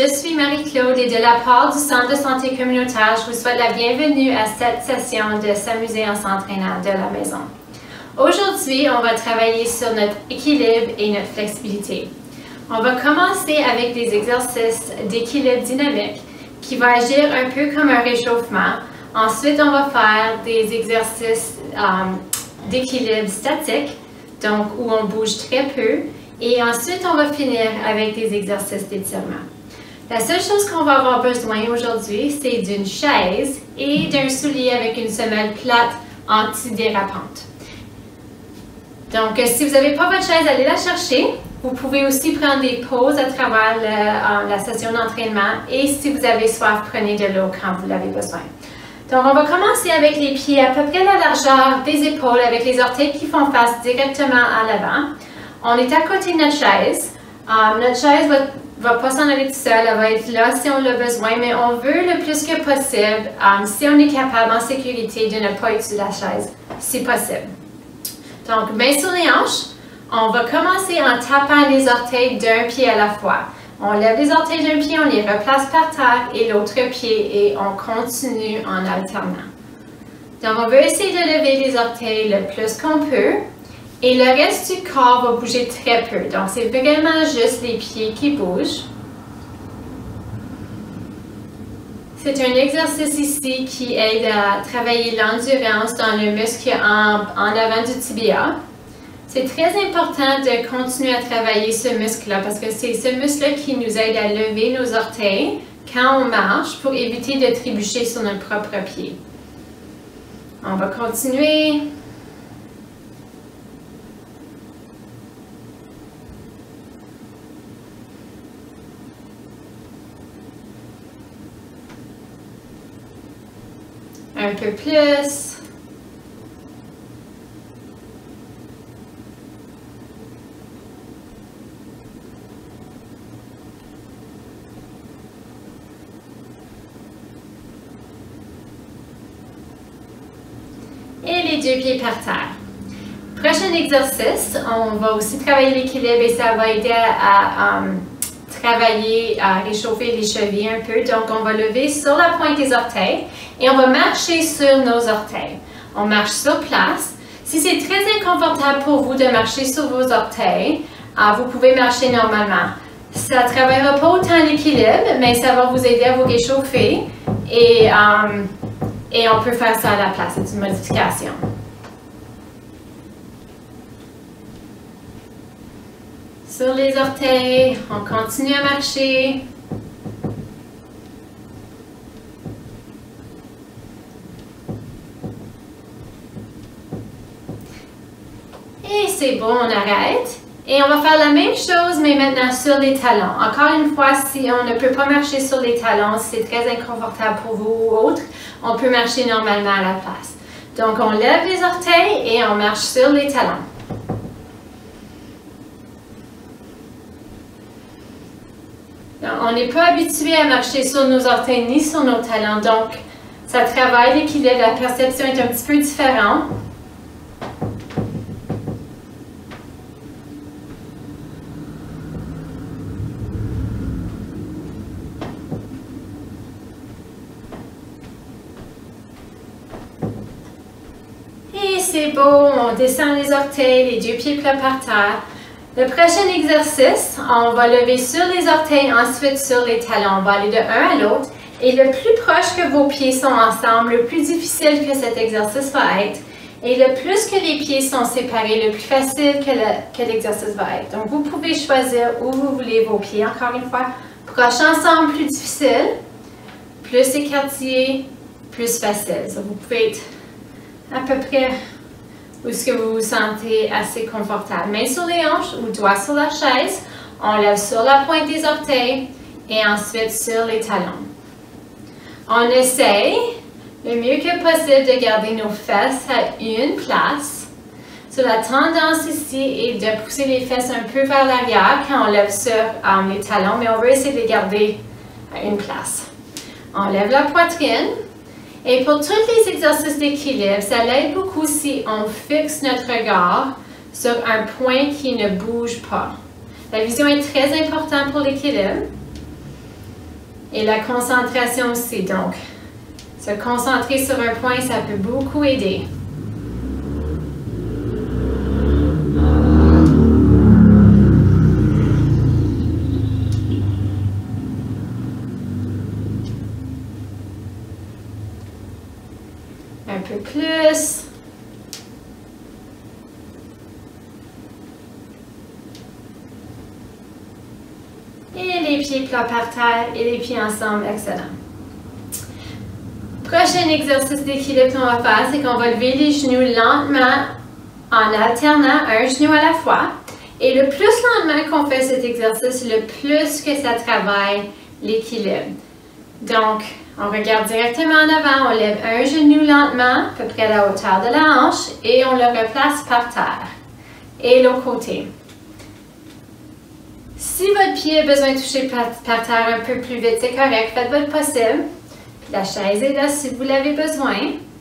je suis Marie-Claude et de la part du Centre de santé communautaire, je vous souhaite la bienvenue à cette session de S'amuser en s'entraînant de la maison. Aujourd'hui, on va travailler sur notre équilibre et notre flexibilité. On va commencer avec des exercices d'équilibre dynamique qui vont agir un peu comme un réchauffement. Ensuite, on va faire des exercices d'équilibre statique, donc où on bouge très peu. Et ensuite, on va finir avec des exercices d'étirement. La seule chose qu'on va avoir besoin aujourd'hui, c'est d'une chaise et d'un soulier avec une semelle plate antidérapante. Donc, si vous n'avez pas votre chaise, allez la chercher. Vous pouvez aussi prendre des pauses à travers la session d'entraînement et si vous avez soif, prenez de l'eau quand vous l'avez besoin. Donc, on va commencer avec les pieds à peu près la largeur des épaules avec les orteils qui font face directement à l'avant. On est à côté de notre chaise. Notre chaise va pas s'en aller toute seule, elle va être là si on l'a besoin, mais on veut le plus que possible, si on est capable en sécurité, de ne pas utiliser la chaise, si possible. Donc, main sur les hanches, on va commencer en tapant les orteils d'un pied à la fois. On lève les orteils d'un pied, on les replace par terre et l'autre pied et on continue en alternant. Donc, on veut essayer de lever les orteils le plus qu'on peut. Et le reste du corps va bouger très peu. Donc, c'est vraiment juste les pieds qui bougent. C'est un exercice ici qui aide à travailler l'endurance dans le muscle en avant du tibia. C'est très important de continuer à travailler ce muscle-là parce que c'est ce muscle-là qui nous aide à lever nos orteils quand on marche pour éviter de trébucher sur notre propre pied. On va continuer. Un peu plus. Et les deux pieds par terre. Prochain exercice, on va aussi travailler l'équilibre et ça va aider à travailler, à réchauffer les chevilles un peu. Donc, on va lever sur la pointe des orteils et on va marcher sur nos orteils. On marche sur place. Si c'est très inconfortable pour vous de marcher sur vos orteils, vous pouvez marcher normalement. Ça ne travaillera pas autant l'équilibre, mais ça va vous aider à vous réchauffer et on peut faire ça à la place. C'est une modification. Sur les orteils, on continue à marcher. Et c'est bon, on arrête. Et on va faire la même chose, mais maintenant sur les talons. Encore une fois, si on ne peut pas marcher sur les talons, si c'est très inconfortable pour vous ou autre, on peut marcher normalement à la place. Donc, on lève les orteils et on marche sur les talons. On n'est pas habitué à marcher sur nos orteils ni sur nos talons, donc ça travaille l'équilibre, la perception est un petit peu différente. Et c'est beau, on descend les orteils, les deux pieds plats par terre. Le prochain exercice, on va lever sur les orteils, ensuite sur les talons. On va aller de un à l'autre. Et le plus proche que vos pieds sont ensemble, le plus difficile que cet exercice va être. Et le plus que les pieds sont séparés, le plus facile que l'exercice va être. Donc, vous pouvez choisir où vous voulez vos pieds. Encore une fois, proches ensemble, plus difficile. Plus écartillés, plus facile. Donc, vous pouvez être à peu près où est-ce que vous vous sentez assez confortable. Main sur les hanches ou doigt sur la chaise. On lève sur la pointe des orteils et ensuite sur les talons. On essaye le mieux que possible de garder nos fesses à une place. So, la tendance ici est de pousser les fesses un peu vers l'arrière quand on lève sur les talons, mais on veut essayer de les garder à une place. On lève la poitrine. Et pour tous les exercices d'équilibre, ça l'aide beaucoup si on fixe notre regard sur un point qui ne bouge pas. La vision est très importante pour l'équilibre. Et la concentration aussi. Donc, se concentrer sur un point, ça peut beaucoup aider. Un peu plus. Et les pieds plats par terre et les pieds ensemble, excellent. Prochain exercice d'équilibre qu'on va faire, c'est qu'on va lever les genoux lentement en alternant un genou à la fois. Et le plus lentement qu'on fait cet exercice, le plus que ça travaille l'équilibre. Donc, on regarde directement en avant, on lève un genou lentement, à peu près à la hauteur de la hanche, et on le replace par terre. Et l'autre côté. Si votre pied a besoin de toucher par terre un peu plus vite, c'est correct, faites votre possible. La chaise est là si vous l'avez besoin.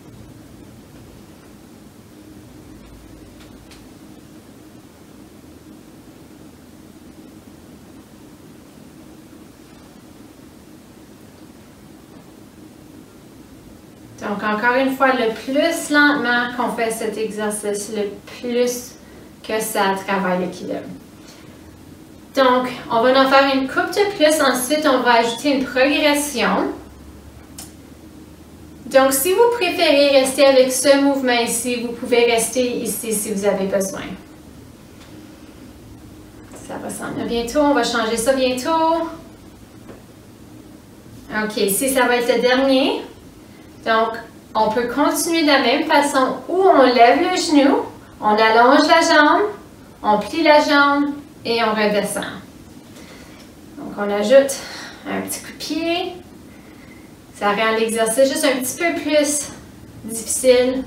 Donc, encore une fois, le plus lentement qu'on fait cet exercice, le plus que ça travaille l'équilibre. Donc, on va en faire une coupe de plus. Ensuite, on va ajouter une progression. Donc, si vous préférez rester avec ce mouvement ici, vous pouvez rester ici si vous avez besoin. Ça va s'en venir bientôt. On va changer ça bientôt. OK, ici, ça va être le dernier. Donc, on peut continuer de la même façon où on lève le genou, on allonge la jambe, on plie la jambe et on redescend. Donc, on ajoute un petit coup de pied. Ça rend l'exercice juste un petit peu plus difficile.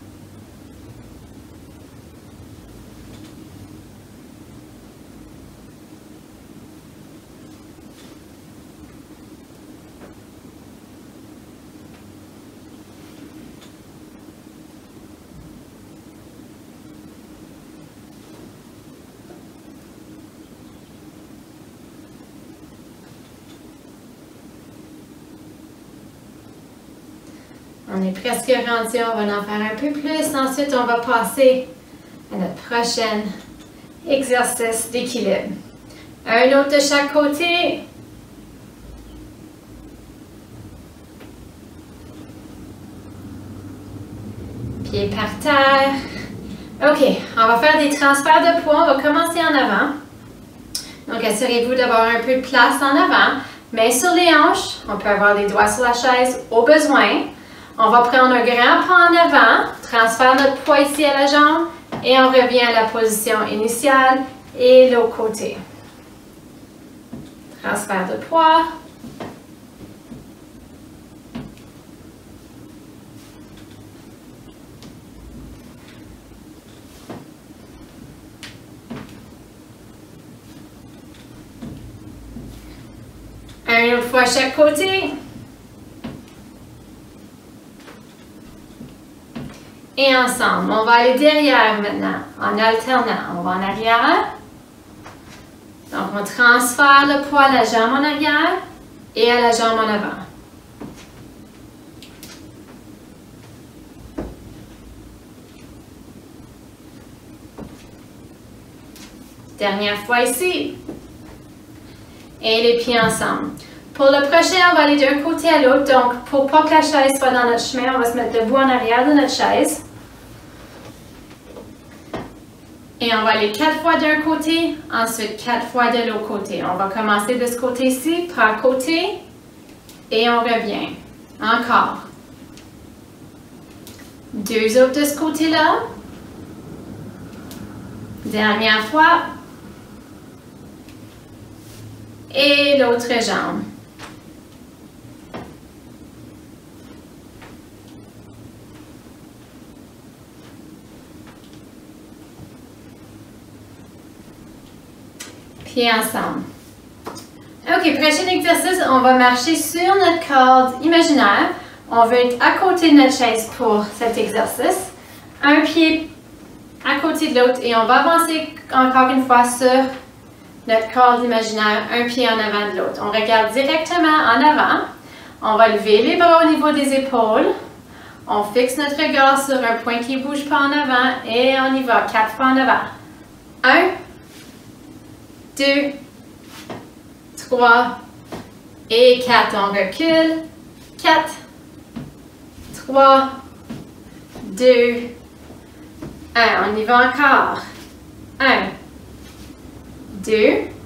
On est presque rendu, on va en faire un peu plus. Ensuite, on va passer à notre prochain exercice d'équilibre. Un autre de chaque côté. Pieds par terre. OK, on va faire des transferts de poids. On va commencer en avant. Donc, assurez-vous d'avoir un peu de place en avant. Mains sur les hanches. On peut avoir des doigts sur la chaise au besoin. On va prendre un grand pas en avant, transfère notre poids ici à la jambe et on revient à la position initiale et l'autre côté. Transfert de poids. Une autre fois à chaque côté. Et ensemble, on va aller derrière maintenant, en alternant. On va en arrière. Donc, on transfère le poids à la jambe en arrière et à la jambe en avant. Dernière fois ici. Et les pieds ensemble. Pour le prochain, on va aller d'un côté à l'autre. Donc, pour pas que la chaise soit dans notre chemin, on va se mettre debout en arrière de notre chaise. Et on va aller 4 fois d'un côté, ensuite 4 fois de l'autre côté. On va commencer de ce côté-ci, par côté, et on revient. Encore. 2 autres de ce côté-là. Dernière fois. Et l'autre jambe. Pieds ensemble. OK, prochain exercice, on va marcher sur notre corde imaginaire. On va être à côté de notre chaise pour cet exercice. Un pied à côté de l'autre et on va avancer encore une fois sur notre corde imaginaire, un pied en avant de l'autre. On regarde directement en avant. On va lever les bras au niveau des épaules. On fixe notre regard sur un point qui ne bouge pas en avant et on y va 4 fois en avant. 1, 2, 3 et 4. On recule. 4, 3, 2, 1. On y va encore. 1, 2,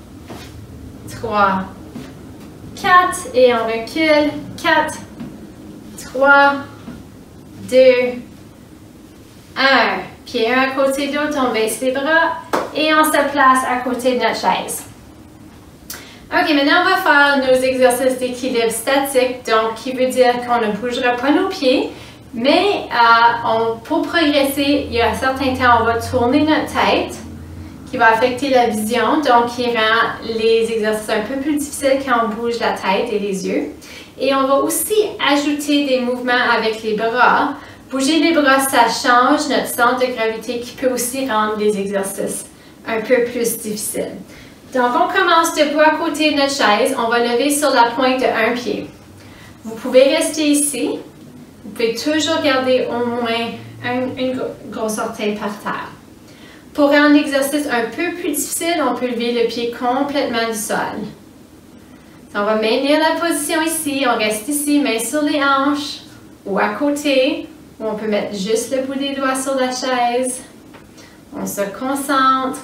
3, 4 et on recule. 4, 3, 2, 1. Pied un à côté de l'autre, on baisse les bras et on se place à côté de notre chaise. Ok, maintenant on va faire nos exercices d'équilibre statique, donc qui veut dire qu'on ne bougera pas nos pieds, mais pour progresser, il y a un certain temps, on va tourner notre tête, qui va affecter la vision, donc qui rend les exercices un peu plus difficiles quand on bouge la tête et les yeux. Et on va aussi ajouter des mouvements avec les bras. Bouger les bras, ça change notre centre de gravité qui peut aussi rendre les exercices un peu plus difficiles. Donc, on commence debout à côté de notre chaise. On va lever sur la pointe de un pied. Vous pouvez rester ici. Vous pouvez toujours garder au moins une grosse orteil par terre. Pour rendre l'exercice un peu plus difficile, on peut lever le pied complètement du sol. On va maintenir la position ici. On reste ici, main sur les hanches ou à côté. Ou on peut mettre juste le bout des doigts sur la chaise. On se concentre.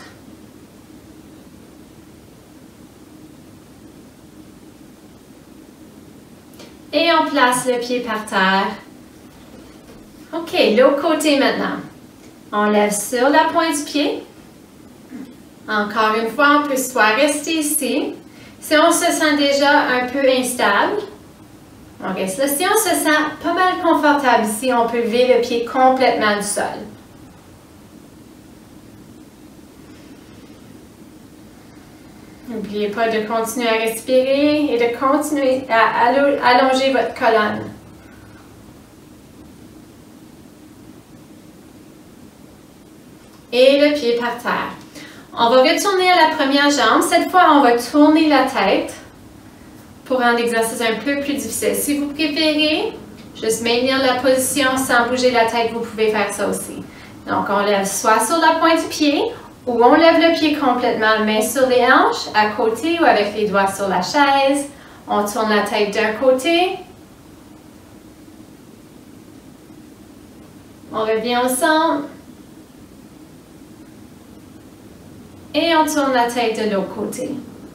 Et on place le pied par terre. OK, l'autre côté maintenant. On lève sur la pointe du pied. Encore une fois, on peut soit rester ici. Si on se sent déjà un peu instable, on reste là. Si on se sent pas mal confortable ici, on peut lever le pied complètement du sol. N'oubliez pas de continuer à respirer et de continuer à allonger votre colonne. Et le pied par terre. On va retourner à la première jambe. Cette fois, on va tourner la tête pour rendre l'exercice un peu plus difficile. Si vous préférez juste maintenir la position sans bouger la tête, vous pouvez faire ça aussi. Donc, on lève soit sur la pointe du pied ou on lève le pied complètement, main sur les hanches, à côté ou avec les doigts sur la chaise. On tourne la tête d'un côté. On revient au centre. Et on tourne la tête de l'autre côté.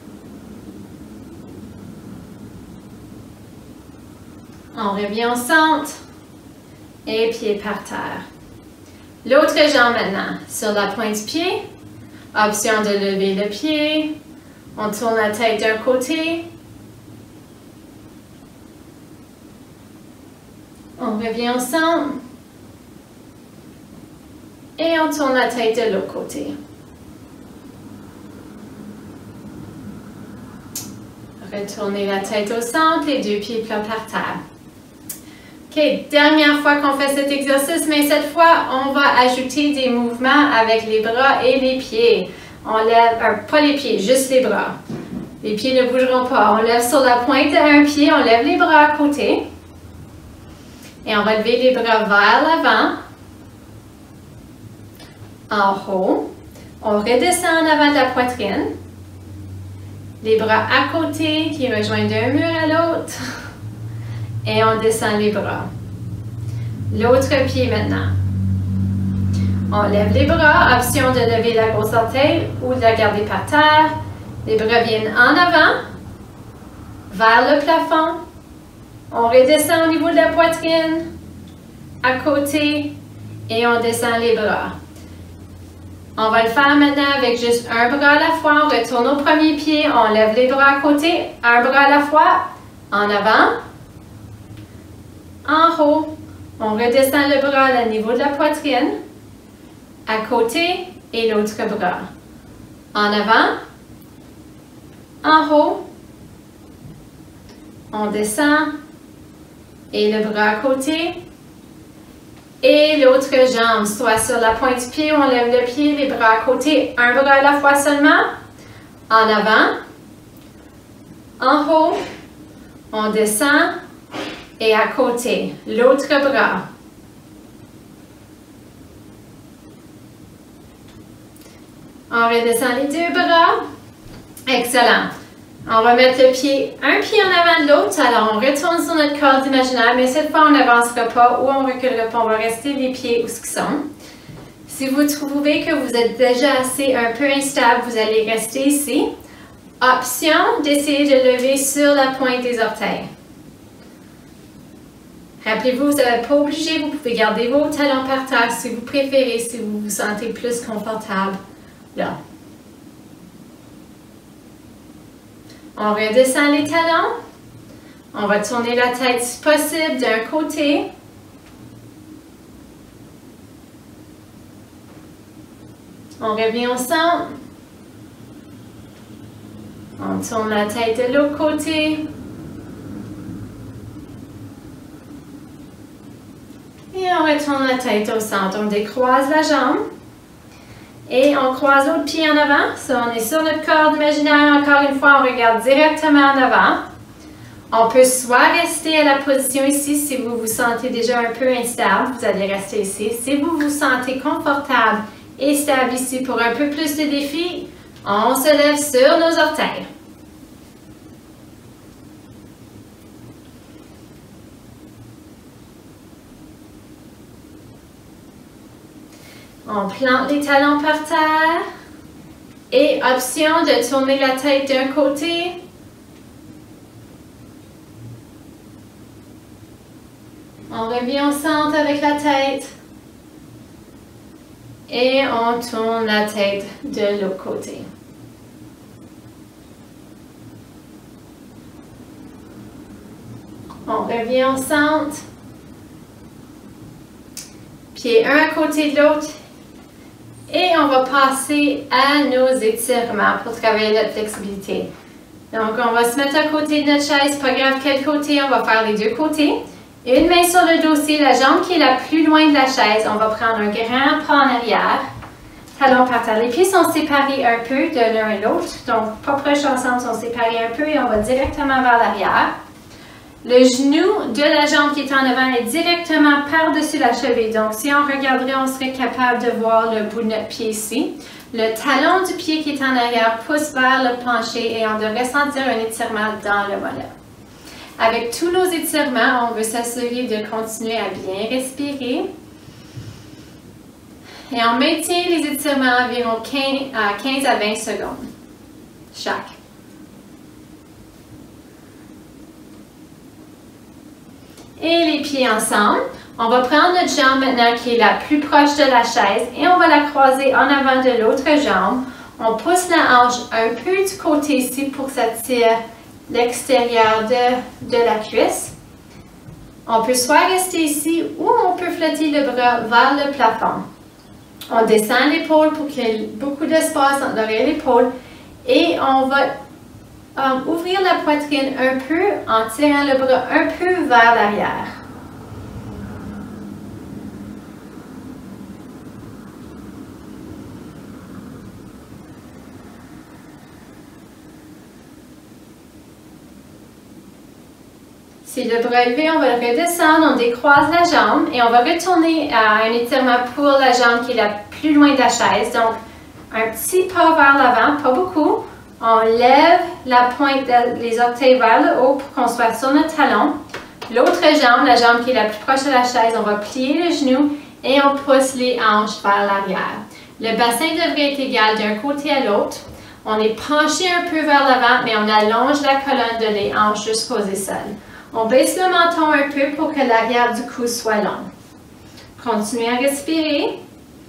On revient au centre. Et pied par terre. L'autre jambe maintenant, sur la pointe du pied. Option de lever le pied. On tourne la tête d'un côté. On revient au centre. Et on tourne la tête de l'autre côté. Retournez la tête au centre, les deux pieds plats par terre. OK, dernière fois qu'on fait cet exercice, mais cette fois, on va ajouter des mouvements avec les bras et les pieds. On lève, pas les pieds, juste les bras. Les pieds ne bougeront pas. On lève sur la pointe d'un pied, on lève les bras à côté. Et on va lever les bras vers l'avant. En haut. On redescend en avant de la poitrine. Les bras à côté qui rejoignent d'un mur à l'autre. Et on descend les bras. L'autre pied maintenant. On lève les bras, option de lever la grosse orteil ou de la garder par terre. Les bras viennent en avant, vers le plafond. On redescend au niveau de la poitrine, à côté, et on descend les bras. On va le faire maintenant avec juste un bras à la fois. On retourne au premier pied, on lève les bras à côté, un bras à la fois, en avant, en haut. On redescend le bras au niveau de la poitrine, à côté et l'autre bras. En avant, en haut, on descend et le bras à côté. Et l'autre jambe, soit sur la pointe du pied où on lève le pied, les bras à côté, un bras à la fois seulement. En avant, en haut, on descend et à côté, l'autre bras. On redescend les deux bras. Excellent. On va mettre un pied en avant de l'autre. Alors, on retourne sur notre corde imaginaire, mais cette fois, on n'avancera pas ou on reculera pas. On va rester les pieds où ils sont. Si vous trouvez que vous êtes déjà assez un peu instable, vous allez rester ici. Option d'essayer de lever sur la pointe des orteils. Rappelez-vous, vous n'êtes pas obligé, vous pouvez garder vos talons par terre si vous préférez, si vous vous sentez plus confortable là. On redescend les talons. On va tourner la tête si possible d'un côté. On revient au centre. On tourne la tête de l'autre côté. Et on retourne la tête au centre. On décroise la jambe. Et on croise l'autre pied en avant. Ça, on est sur notre corde imaginaire. Encore une fois, on regarde directement en avant. On peut soit rester à la position ici si vous vous sentez déjà un peu instable. Vous allez rester ici. Si vous vous sentez confortable et stable ici pour un peu plus de défi, on se lève sur nos orteils. On plante les talons par terre et option de tourner la tête d'un côté. On revient au centre avec la tête et on tourne la tête de l'autre côté. On revient au centre. Pieds un à côté de l'autre. Et on va passer à nos étirements pour travailler notre flexibilité. Donc, on va se mettre à côté de notre chaise, pas grave quel côté, on va faire les deux côtés. Une main sur le dossier, la jambe qui est la plus loin de la chaise, on va prendre un grand pas en arrière. Talons par terre. Les pieds sont séparés un peu de l'un et l'autre, donc pas proches ensemble, sont séparés un peu et on va directement vers l'arrière. Le genou de la jambe qui est en avant est directement par-dessus la cheville. Donc, si on regarderait, on serait capable de voir le bout de notre pied ici. Le talon du pied qui est en arrière pousse vers le plancher et on devrait sentir un étirement dans le mollet. Avec tous nos étirements, on veut s'assurer de continuer à bien respirer. Et on maintient les étirements environ 15 à 20 secondes chaque. Et les pieds ensemble. On va prendre notre jambe maintenant qui est la plus proche de la chaise et on va la croiser en avant de l'autre jambe. On pousse la hanche un peu du côté ici pour que ça tire l'extérieur de la cuisse. On peut soit rester ici ou on peut flotter le bras vers le plafond. On descend l'épaule pour qu'il y ait beaucoup d'espace entre l'oreille et l'épaule et on va ouvrir la poitrine un peu en tirant le bras un peu vers l'arrière. Si le bras est levé, on va le redescendre, on décroise la jambe et on va retourner à un étirement pour la jambe qui est la plus loin de la chaise. Donc, un petit pas vers l'avant, pas beaucoup. On lève la pointe des orteils vers le haut pour qu'on soit sur notre talon. L'autre jambe, la jambe qui est la plus proche de la chaise, on va plier le genou et on pousse les hanches vers l'arrière. Le bassin devrait être égal d'un côté à l'autre. On est penché un peu vers l'avant, mais on allonge la colonne de les hanches jusqu'aux aisselles. On baisse le menton un peu pour que l'arrière du cou soit long. Continuez à respirer.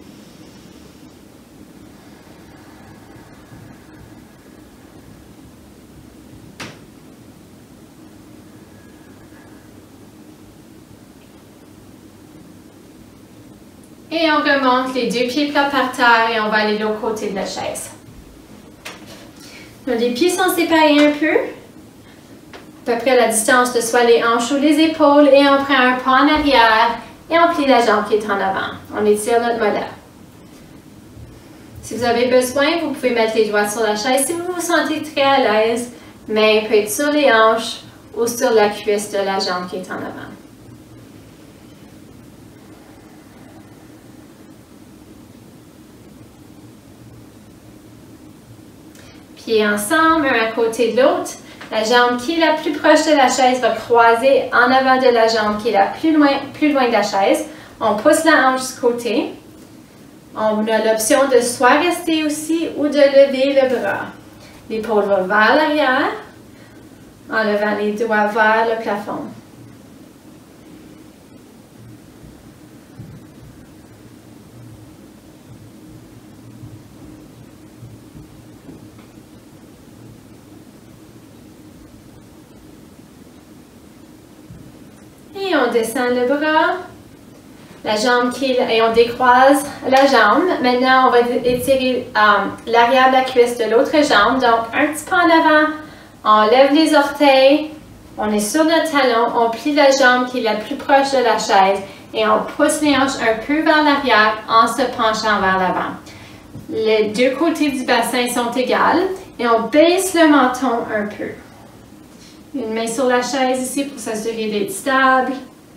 Et on remonte les deux pieds plats par terre et on va aller de l'autre côté de la chaise. Donc, les pieds sont séparés un peu, à peu près à la distance de soit les hanches ou les épaules, et on prend un pas en arrière et on plie la jambe qui est en avant. On étire notre mollet. Si vous avez besoin, vous pouvez mettre les doigts sur la chaise si vous vous sentez très à l'aise. Main peut être sur les hanches ou sur la cuisse de la jambe qui est en avant. Pieds ensemble, un à côté de l'autre. La jambe qui est la plus proche de la chaise va croiser en avant de la jambe qui est la plus loin de la chaise. On pousse la hanche du côté. On a l'option de soit rester aussi ou de lever le bras. L'épaule va vers l'arrière, en levant les doigts vers le plafond. Et on descend le bras. La jambe et on décroise la jambe. Maintenant, on va étirer l'arrière de la cuisse de l'autre jambe. Donc, un petit peu en avant. On lève les orteils. On est sur notre talon. On plie la jambe qui est la plus proche de la chaise. Et on pousse les hanches un peu vers l'arrière en se penchant vers l'avant. Les deux côtés du bassin sont égales. Et on baisse le menton un peu. Une main sur la chaise ici pour s'assurer d'être stable.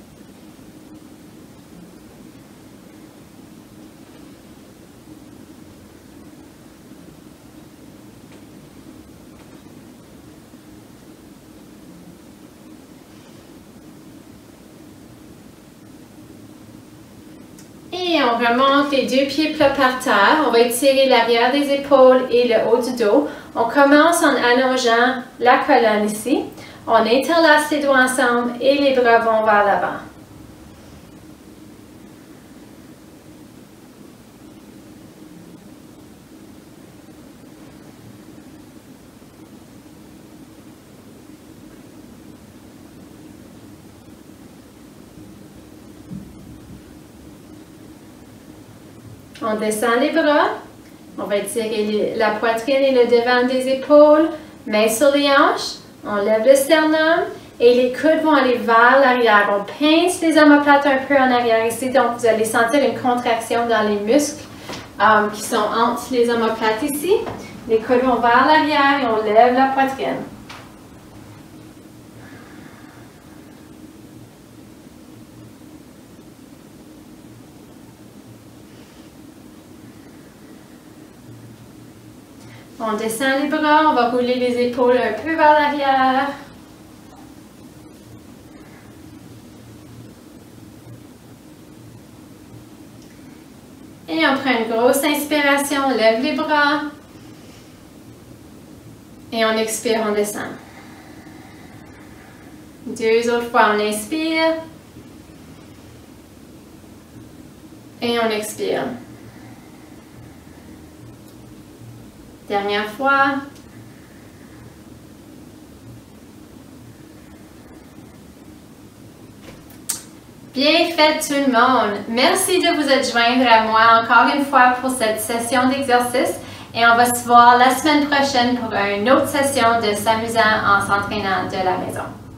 Et on remonte les deux pieds plats par terre. On va étirer l'arrière des épaules et le haut du dos. On commence en allongeant la colonne ici. On interlace les doigts ensemble et les bras vont vers l'avant. On descend les bras. On va étirer la poitrine et le devant des épaules. Mains sur les hanches. On lève le sternum et les coudes vont aller vers l'arrière. On pince les omoplates un peu en arrière ici. Donc, vous allez sentir une contraction dans les muscles qui sont entre les omoplates ici. Les coudes vont vers l'arrière et on lève la poitrine. On descend les bras, on va rouler les épaules un peu vers l'arrière. Et on prend une grosse inspiration, on lève les bras. Et on expire, on descend. Deux autres fois, on inspire. Et on expire. Dernière fois. Bien fait tout le monde. Merci de vous être joindre à moi encore une fois pour cette session d'exercice et on va se voir la semaine prochaine pour une autre session de s'amusant en s'entraînant de la maison.